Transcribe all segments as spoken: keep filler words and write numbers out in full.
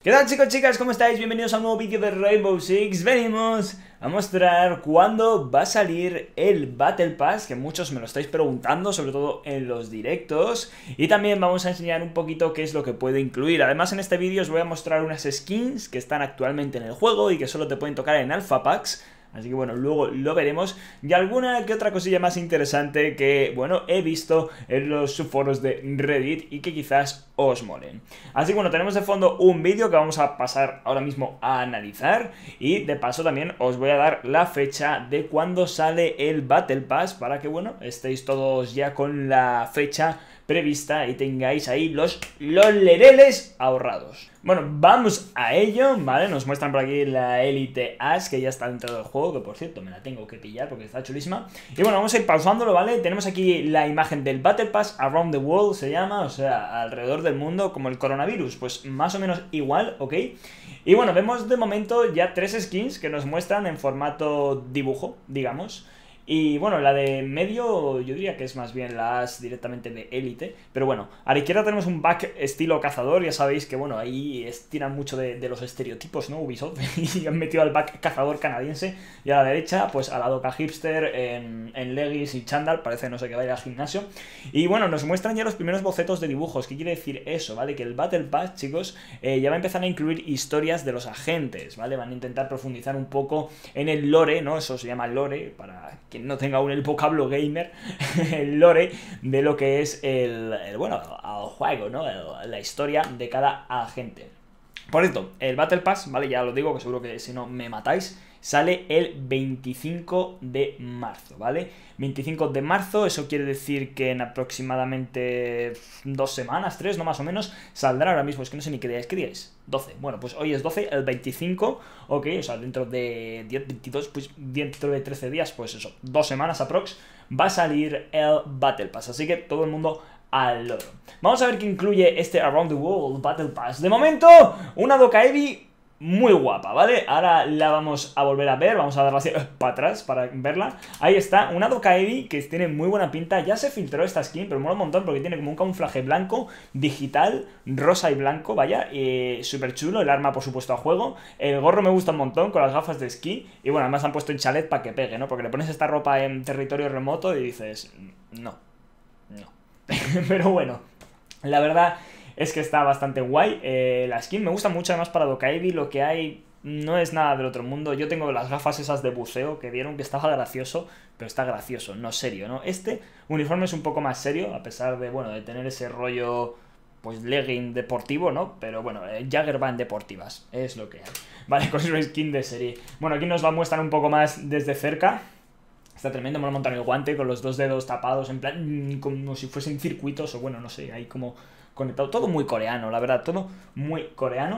¿Qué tal, chicos, chicas? ¿Cómo estáis? Bienvenidos a un nuevo vídeo de Rainbow Six. Venimos a mostrar cuándo va a salir el Battle Pass, que muchos me lo estáis preguntando, sobre todo en los directos. Y también vamos a enseñar un poquito qué es lo que puede incluir. Además, en este vídeo os voy a mostrar unas skins que están actualmente en el juego y que solo te pueden tocar en Alpha Packs. Así que bueno, luego lo veremos. Y alguna que otra cosilla más interesante que, bueno, he visto en los subforos de Reddit y que quizás os molen. Así que bueno, tenemos de fondo un vídeo que vamos a pasar ahora mismo a analizar. Y de paso también os voy a dar la fecha de cuándo sale el Battle Pass, para que, bueno, estéis todos ya con la fecha prevista y tengáis ahí los, los lereles ahorrados. Bueno, vamos a ello, ¿vale? Nos muestran por aquí la Elite Ash, que ya está dentro del juego, que por cierto me la tengo que pillar porque está chulísima. Y bueno, vamos a ir pausándolo, ¿vale? Tenemos aquí la imagen del Battle Pass, Around the World se llama, o sea, alrededor del mundo, como el coronavirus, pues más o menos igual, ¿ok? Y bueno, vemos de momento ya tres skins que nos muestran en formato dibujo, digamos. Y bueno, la de medio yo diría que es más bien la Ash directamente de élite. Pero bueno, a la izquierda tenemos un back estilo cazador. Ya sabéis que bueno, ahí estiran mucho de, de los estereotipos, ¿no? Ubisoft. Y han metido al back cazador canadiense. Y a la derecha, pues a la doca hipster en, en leggings y chándal. Parece, no sé, que va a ir al gimnasio. Y bueno, nos muestran ya los primeros bocetos de dibujos. ¿Qué quiere decir eso? ¿Vale? Que el Battle Pass, chicos, eh, ya va a empezar a incluir historias de los agentes, ¿vale? Van a intentar profundizar un poco en el lore, ¿no? Eso se llama lore, para que no tenga aún el vocablo gamer, el lore de lo que es el, el bueno, el juego, ¿no? El, la historia de cada agente. Por cierto, el Battle Pass, ¿vale? Ya lo digo, que seguro que si no me matáis, sale el veinticinco de marzo, ¿vale? veinticinco de marzo, eso quiere decir que en aproximadamente dos semanas, tres, no más o menos, saldrá ahora mismo, es que no sé ni qué día es, ¿qué día es? doce, bueno, pues hoy es doce, el veinticinco, ok, o sea, dentro de diez, veintidós, pues dentro de trece días, pues eso, dos semanas aprox, va a salir el Battle Pass, así que todo el mundo al loro. Vamos a ver qué incluye este Around the World Battle Pass. De momento, una Doka Heavy muy guapa, ¿vale? Ahora la vamos a volver a ver, vamos a darla así uh, para atrás para verla. Ahí está, una Doka Heavy que tiene muy buena pinta. Ya se filtró esta skin, pero mola un montón porque tiene como un camuflaje blanco, digital, rosa y blanco, vaya, eh, súper chulo. El arma, por supuesto, a juego. El gorro me gusta un montón con las gafas de esquí. Y bueno, además han puesto el chalet para que pegue, ¿no? Porque le pones esta ropa en territorio remoto y dices, no, no. Pero bueno, la verdad es que está bastante guay. eh, La skin me gusta mucho, además para Doka Heavy lo que hay no es nada del otro mundo. Yo tengo las gafas esas de buceo que vieron que estaba gracioso, pero está gracioso, no serio, ¿no? Este uniforme es un poco más serio, a pesar de, bueno, de tener ese rollo, pues, legging deportivo, ¿no? Pero bueno, eh, Jagger va en deportivas, es lo que hay. Vale, con su skin de serie. Bueno, aquí nos va a mostrar un poco más desde cerca. Está tremendo, me lo montan el guante con los dos dedos tapados, en plan, como si fuesen circuitos, o bueno, no sé, ahí como conectado. Todo muy coreano, la verdad, todo muy coreano.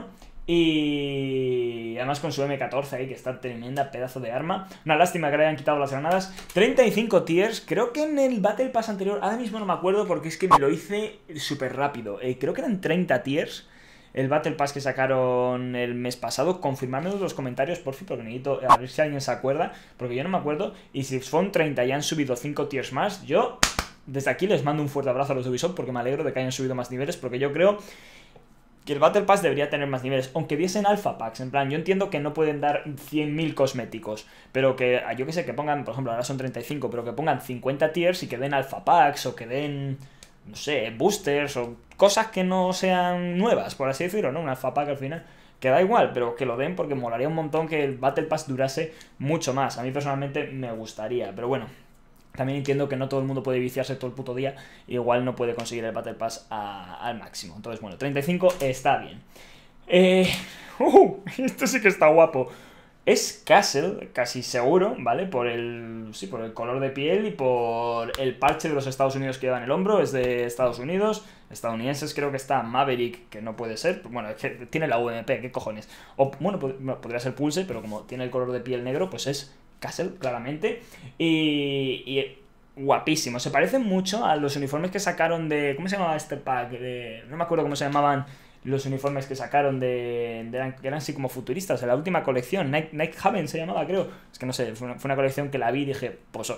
Y además con su eme catorce ahí, que está tremenda, pedazo de arma. Una lástima que le hayan quitado las granadas. treinta y cinco tiers, creo que en el Battle Pass anterior, ahora mismo no me acuerdo porque es que me lo hice súper rápido. Eh, creo que eran treinta tiers. El Battle Pass que sacaron el mes pasado, confirmadme en los comentarios, por fin, porque necesito a ver si alguien se acuerda, porque yo no me acuerdo. Y si son treinta y han subido cinco tiers más, yo desde aquí les mando un fuerte abrazo a los de Ubisoft, porque me alegro de que hayan subido más niveles, porque yo creo que el Battle Pass debería tener más niveles, aunque diesen Alpha Packs. En plan, yo entiendo que no pueden dar cien mil cosméticos, pero que, yo que sé, que pongan, por ejemplo, ahora son treinta y cinco, pero que pongan cincuenta tiers y que den Alpha Packs, o que den, no sé, boosters, o cosas que no sean nuevas, por así decirlo, ¿no? Un Alpha Pack al final, que da igual, pero que lo den, porque molaría un montón que el Battle Pass durase mucho más. A mí personalmente me gustaría, pero bueno, también entiendo que no todo el mundo puede viciarse todo el puto día, igual no puede conseguir el Battle Pass a, al máximo. Entonces, bueno, treinta y cinco está bien. Eh, uh, esto sí que está guapo. Es Castle, casi seguro, ¿vale? Por el, sí, por el color de piel y por el parche de los Estados Unidos que lleva en el hombro. Es de Estados Unidos, estadounidenses. Creo que está Maverick, que no puede ser. Bueno, es que tiene la U M P, ¿qué cojones? O, bueno, pod podría ser Pulse, pero como tiene el color de piel negro, pues es Castle, claramente. Y... y guapísimo. Se parece mucho a los uniformes que sacaron de... ¿Cómo se llamaba este pack? De, no me acuerdo cómo se llamaban los uniformes que sacaron de, de eran, que eran así como futuristas en la última colección. Night, Night Haven se llamaba, creo. Es que no sé, fue una, fue una colección que la vi y dije, pues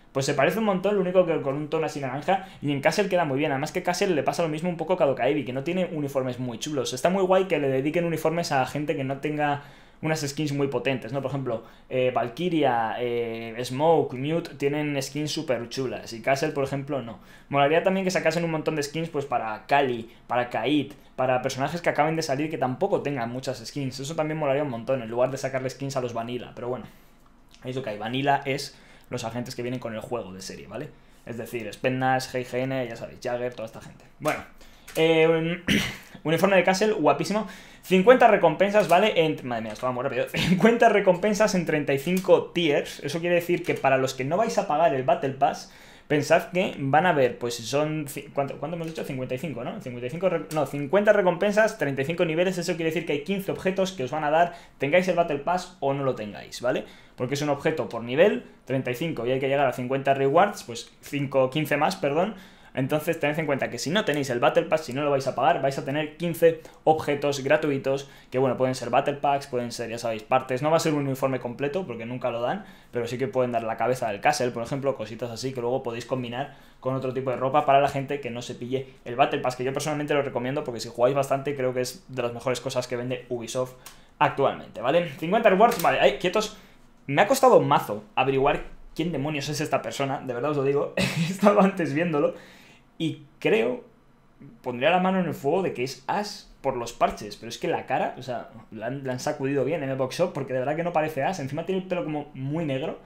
Pues se parece un montón, lo único que con un tono así naranja. Y en Castle queda muy bien. Además que Castle le pasa lo mismo un poco que a Dokkaebi, que no tiene uniformes muy chulos. Está muy guay que le dediquen uniformes a gente que no tenga unas skins muy potentes, ¿no? Por ejemplo, eh, Valkyria, eh, Smoke, Mute tienen skins súper chulas. Y Castle, por ejemplo, no. Molaría también que sacasen un montón de skins pues para Kali, para Kaid, para personajes que acaben de salir que tampoco tengan muchas skins. Eso también molaría un montón, en lugar de sacarle skins a los Vanilla. Pero bueno, es lo que hay. Vanilla es los agentes que vienen con el juego de serie, ¿vale? Es decir, Spennash, G I G N, ya sabéis, Jagger, toda esta gente. Bueno, eh, un uniforme de Castle, guapísimo. cincuenta recompensas, ¿vale? En... Madre mía, esto va muy rápido. cincuenta recompensas en treinta y cinco tiers. Eso quiere decir que para los que no vais a pagar el Battle Pass, pensad que van a ver, pues si son... ¿Cuánto, ¿Cuánto hemos dicho? cincuenta y cinco, ¿no? cincuenta y cinco, no, cincuenta recompensas, treinta y cinco niveles. Eso quiere decir que hay quince objetos que os van a dar, tengáis el Battle Pass o no lo tengáis, ¿vale? Porque es un objeto por nivel, treinta y cinco, y hay que llegar a cincuenta rewards, pues cinco, quince más, perdón. Entonces tened en cuenta que si no tenéis el Battle Pass, si no lo vais a pagar, vais a tener quince objetos gratuitos, que bueno, pueden ser Battle Packs, pueden ser, ya sabéis, partes. No va a ser un uniforme completo, porque nunca lo dan, pero sí que pueden dar la cabeza del Castle, por ejemplo, cositas así que luego podéis combinar con otro tipo de ropa para la gente que no se pille el Battle Pass, que yo personalmente lo recomiendo porque si jugáis bastante creo que es de las mejores cosas que vende Ubisoft actualmente, ¿vale? cincuenta rewards, vale, ahí, quietos. Me ha costado mazo averiguar quién demonios es esta persona, de verdad os lo digo, he estado antes viéndolo. Y creo, pondría la mano en el fuego de que es Ash por los parches, pero es que la cara, o sea, la han, la han sacudido bien en el box shop porque de verdad que no parece Ash, encima tiene el pelo como muy negro.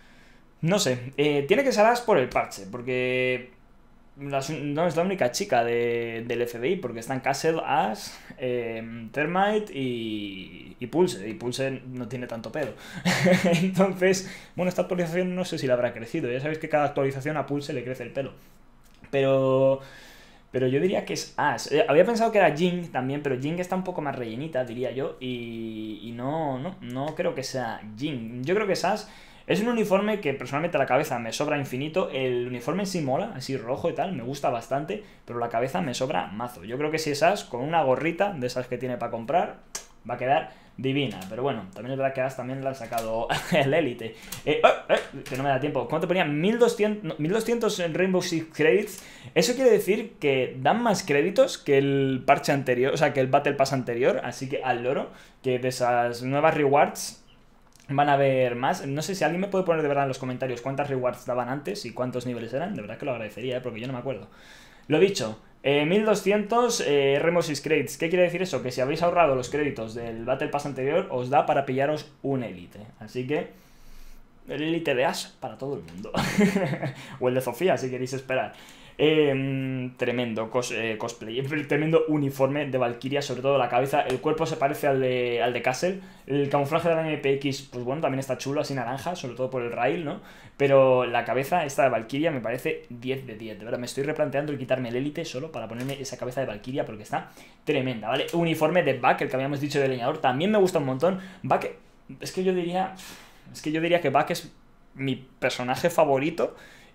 No sé, eh, tiene que ser Ash por el parche, porque la, no es la única chica de, del F B I, porque están Castle, Ash, eh, Thermite y, y Pulse, y Pulse no tiene tanto pelo. Entonces, bueno, esta actualización no sé si la habrá crecido, ya sabéis que cada actualización a Pulse le crece el pelo. Pero... Pero yo diría que es Ash. Eh, había pensado que era Jing también, pero Jing está un poco más rellenita, diría yo. Y, y no, no, no creo que sea Jing. Yo creo que es Ash. Es un uniforme que personalmente la cabeza me sobra infinito. El uniforme en sí mola, así rojo y tal, me gusta bastante. Pero la cabeza me sobra mazo. Yo creo que si es Ash, con una gorrita de esas que tiene para comprar, va a quedar divina. Pero bueno, también es verdad que Ash también le han sacado el Elite. Eh, oh, eh, que no me da tiempo. ¿Cuánto ponía? mil doscientos, no, mil doscientos en Rainbow Six Credits. Eso quiere decir que dan más créditos que el parche anterior, o sea, que el Battle Pass anterior. Así que al loro, que de esas nuevas rewards van a haber más. No sé si alguien me puede poner de verdad en los comentarios cuántas rewards daban antes y cuántos niveles eran. De verdad que lo agradecería, ¿eh? Porque yo no me acuerdo. Lo dicho, eh, mil doscientos eh, Rainbow Six Credits. ¿Qué quiere decir eso? Que si habéis ahorrado los créditos del Battle Pass anterior, os da para pillaros un Elite. Así que el Elite de Ash para todo el mundo. O el de Sofía, si queréis esperar. Eh, tremendo cos, eh, cosplay, tremendo uniforme de Valkyria, sobre todo la cabeza. El cuerpo se parece al de, al de Castle. El camuflaje de la M P X, pues bueno, también está chulo, así naranja, sobre todo por el rail, ¿no? Pero la cabeza esta de Valkyria me parece diez de diez, de verdad. Me estoy replanteando el quitarme el Elite solo para ponerme esa cabeza de Valkyria porque está tremenda, ¿vale? Uniforme de Buck, el que habíamos dicho de leñador, también me gusta un montón. Buck, es que yo diría, es que yo diría que Buck es mi personaje favorito.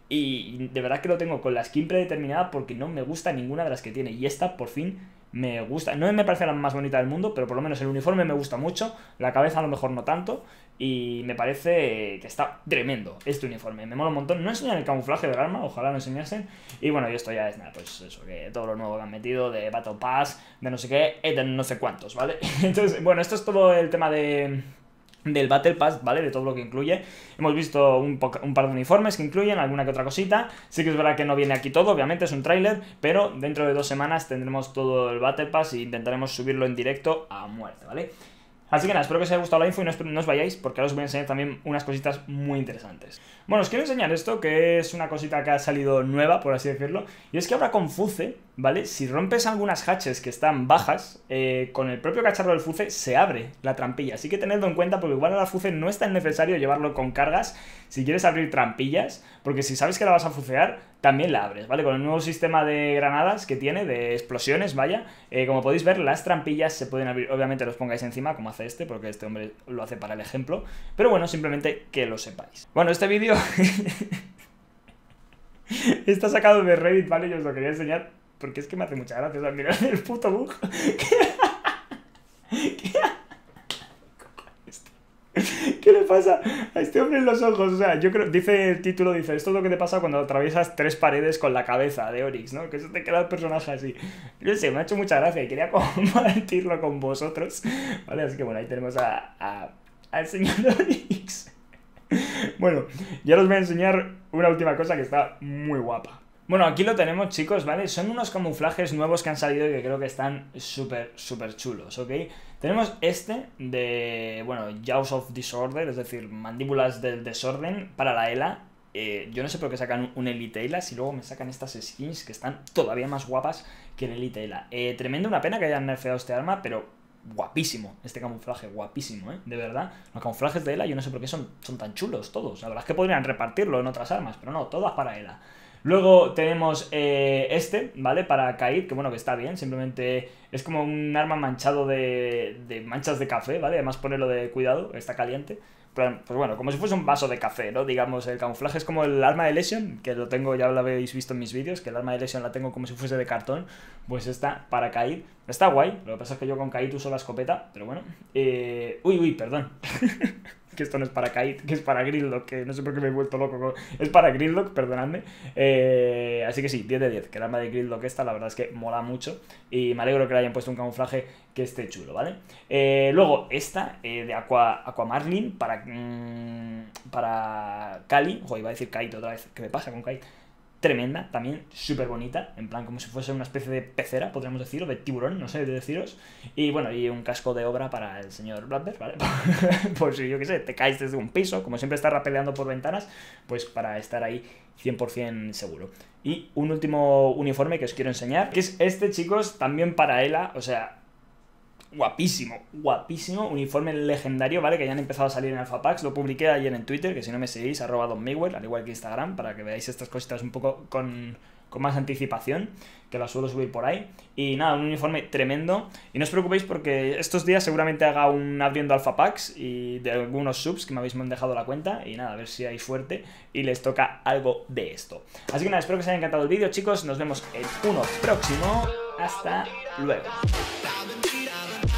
Y de verdad que lo tengo con la skin predeterminada porque no me gusta ninguna de las que tiene. Y esta por fin me gusta. No me parece la más bonita del mundo, pero por lo menos el uniforme me gusta mucho. La cabeza a lo mejor no tanto. Y me parece que está tremendo este uniforme. Me mola un montón. No enseñan el camuflaje del arma, ojalá lo enseñasen. Y bueno, y esto ya es nada, pues eso, que todo lo nuevo que han metido de Battle Pass, de no sé qué, de no sé cuántos, ¿vale? Entonces, bueno, esto es todo el tema de... del Battle Pass, ¿vale? De todo lo que incluye. Hemos visto un, un par de uniformes que incluyen, alguna que otra cosita. Sí que es verdad que no viene aquí todo, obviamente es un tráiler, pero dentro de dos semanas tendremos todo el Battle Pass e intentaremos subirlo en directo a muerte, ¿vale? Así que nada, espero que os haya gustado la info y no, no os vayáis porque ahora os voy a enseñar también unas cositas muy interesantes. Bueno, os quiero enseñar esto, que es una cosita que ha salido nueva, por así decirlo, y es que ahora con Fuse, ¿vale? Si rompes algunas hatches que están bajas, eh, con el propio cacharro del Fuse se abre la trampilla, así que tenedlo en cuenta porque igual a la Fuse no es tan necesario llevarlo con cargas si quieres abrir trampillas, porque si sabes que la vas a fucear, también la abres, ¿vale? Con el nuevo sistema de granadas que tiene, de explosiones, vaya, eh, como podéis ver, las trampillas se pueden abrir, obviamente los pongáis encima, como hace este, porque este hombre lo hace para el ejemplo, pero bueno, simplemente que lo sepáis. Bueno, este vídeo está sacado de Reddit, ¿vale? Yo os lo quería enseñar porque es que me hace mucha gracia, o sea, mirad el puto bug. ¿Qué le pasa a este hombre en los ojos? O sea, yo creo, dice el título, dice, esto es lo que te pasa cuando atraviesas tres paredes con la cabeza de Oryx, ¿no? Que eso te queda el personaje así. Yo sé, me ha hecho mucha gracia y quería compartirlo con vosotros, ¿vale? Así que bueno, ahí tenemos a, a, al señor Oryx. Bueno, ya os voy a enseñar una última cosa que está muy guapa. Bueno, aquí lo tenemos, chicos, ¿vale? Son unos camuflajes nuevos que han salido y que creo que están súper, súper chulos, ¿ok? Tenemos este de, bueno, Jaws of Disorder, es decir, mandíbulas del desorden para la ELA. Eh, yo no sé por qué sacan un Elite ELA si luego me sacan estas skins que están todavía más guapas que el Elite ELA. Eh, tremendo, una pena que hayan nerfeado este arma, pero guapísimo este camuflaje, guapísimo, ¿eh? De verdad. Los camuflajes de ELA yo no sé por qué son, son tan chulos todos. La verdad es que podrían repartirlo en otras armas, pero no, todas para ELA. Luego tenemos eh, este, ¿vale? Para Kaid, que bueno, que está bien, simplemente es como un arma manchado de, de manchas de café, ¿vale? Además ponerlo de cuidado, está caliente. Pero, pues bueno, como si fuese un vaso de café, ¿no? Digamos, el camuflaje es como el arma de Lesion, que lo tengo, ya lo habéis visto en mis vídeos, que el arma de Lesion la tengo como si fuese de cartón. Pues esta, para Kaid, está guay, lo que pasa es que yo con Kaid uso la escopeta, pero bueno. Eh... Uy, uy, perdón. Que esto no es para Kaid, que es para Gridlock, que no sé por qué me he vuelto loco con... Es para Gridlock, perdonadme. Eh, así que sí, diez de diez, que el arma de Gridlock esta, la verdad es que mola mucho. Y me alegro que le hayan puesto un camuflaje que esté chulo, ¿vale? Eh, luego, esta, eh, de Aqua, Aquamarine, para... Mmm, para Kali. Ojo, iba a decir Kaid otra vez, ¿qué me pasa con Kaid? Tremenda, también súper bonita, en plan como si fuese una especie de pecera, podríamos decir, o de tiburón, no sé de deciros. Y bueno, y un casco de obra para el señor Blackbeard, ¿vale? Por si, yo qué sé, te caes desde un piso, como siempre estás rapeleando por ventanas, pues para estar ahí cien por cien seguro. Y un último uniforme que os quiero enseñar, que es este, chicos, también para ELA, o sea... Guapísimo, guapísimo, uniforme legendario, ¿vale? Que ya han empezado a salir en Alpha Packs. Lo publiqué ayer en Twitter, que si no me seguís, arroba Don Miguel, al igual que Instagram, para que veáis estas cositas un poco con, con más anticipación, que las suelo subir por ahí. Y nada, un uniforme tremendo. Y no os preocupéis porque estos días seguramente haga un abriendo Alpha Packs y de algunos subs que me habéis dejado la cuenta. Y nada, a ver si hay suerte y les toca algo de esto. Así que nada, espero que os haya encantado el vídeo, chicos. Nos vemos en uno próximo. Hasta luego.